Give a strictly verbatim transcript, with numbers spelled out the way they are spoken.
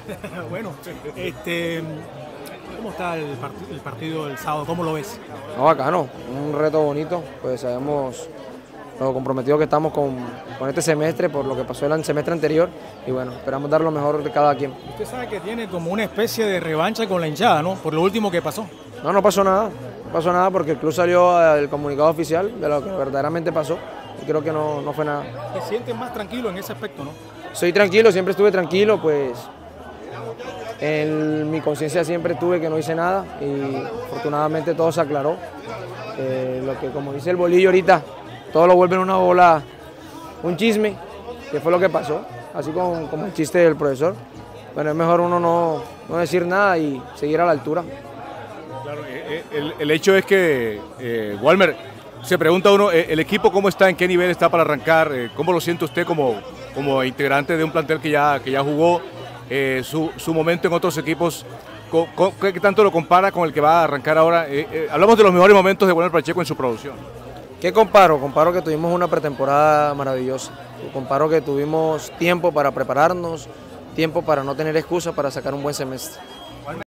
Bueno, este, ¿cómo está el, part el partido del sábado? ¿Cómo lo ves? No, bacano, un reto bonito, pues sabemos lo comprometidos que estamos con, con este semestre por lo que pasó el semestre anterior y bueno, esperamos dar lo mejor de cada quien. Usted sabe que tiene como una especie de revancha con la hinchada, ¿no? Por lo último que pasó. No, no pasó nada, no pasó nada porque el club salió el comunicado oficial de lo que verdaderamente pasó y creo que no, no fue nada. ¿Te sientes más tranquilo en ese aspecto, no? Soy tranquilo, siempre estuve tranquilo, pues en mi conciencia siempre tuve que no hice nada y afortunadamente todo se aclaró. Eh, lo que como dice el bolillo ahorita, todo lo vuelve en una bola, un chisme, que fue lo que pasó, así como, como el chiste del profesor. Bueno, es mejor uno no, no decir nada y seguir a la altura. Claro, el, el hecho es que, eh, Walmer, se pregunta uno, ¿el equipo cómo está, en qué nivel está para arrancar? ¿Cómo lo siente usted como, como integrante de un plantel que ya, que ya jugó eh, su, su momento en otros equipos? ¿Qué tanto lo compara con el que va a arrancar ahora? Eh, eh, hablamos de los mejores momentos de Walmer Pacheco en su producción. ¿Qué comparo? Comparo que tuvimos una pretemporada maravillosa. Comparo que tuvimos tiempo para prepararnos, tiempo para no tener excusas para sacar un buen semestre.